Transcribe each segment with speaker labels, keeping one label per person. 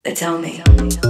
Speaker 1: They tell me.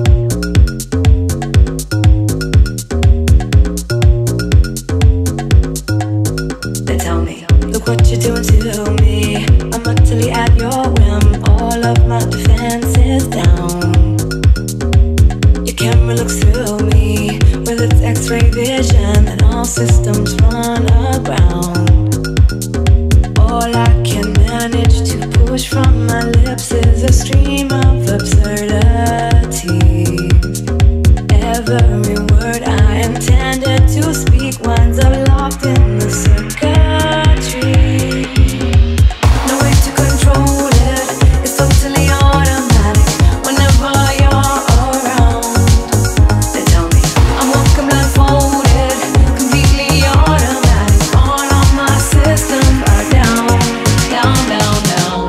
Speaker 1: They tell me. Look what you're doing to me. I'm utterly at your whim. All of my defenses down. Your camera looks through me with its X-ray vision, and all systems run aground. All I can manage to push from my lips is a stream of absurdity. Every word I intended to speak winds up locked in the circuitry. No way to control it, it's totally automatic whenever you're around. They tell me I'm walking blindfolded, completely automatic. All of my systems are down, down, down, down.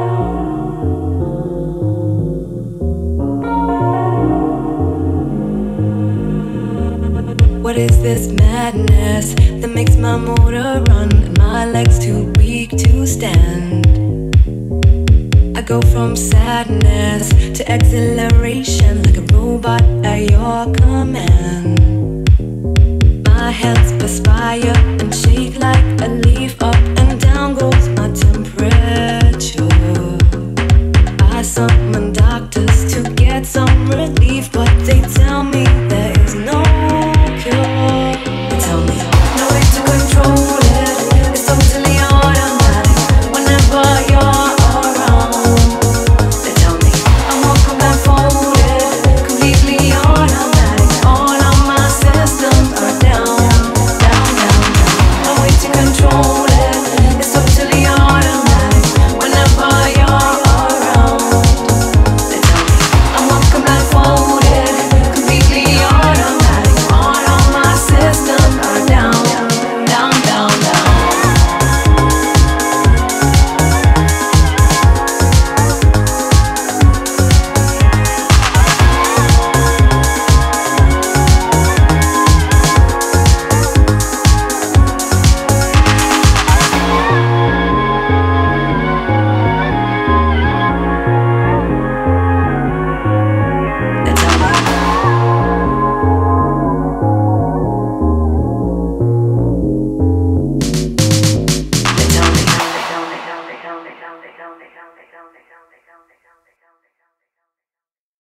Speaker 1: What is this madness that makes my motor run and my legs too weak to stand? I go from sadness to exhilaration like a robot at your command. My hands perspire and shake like a leaf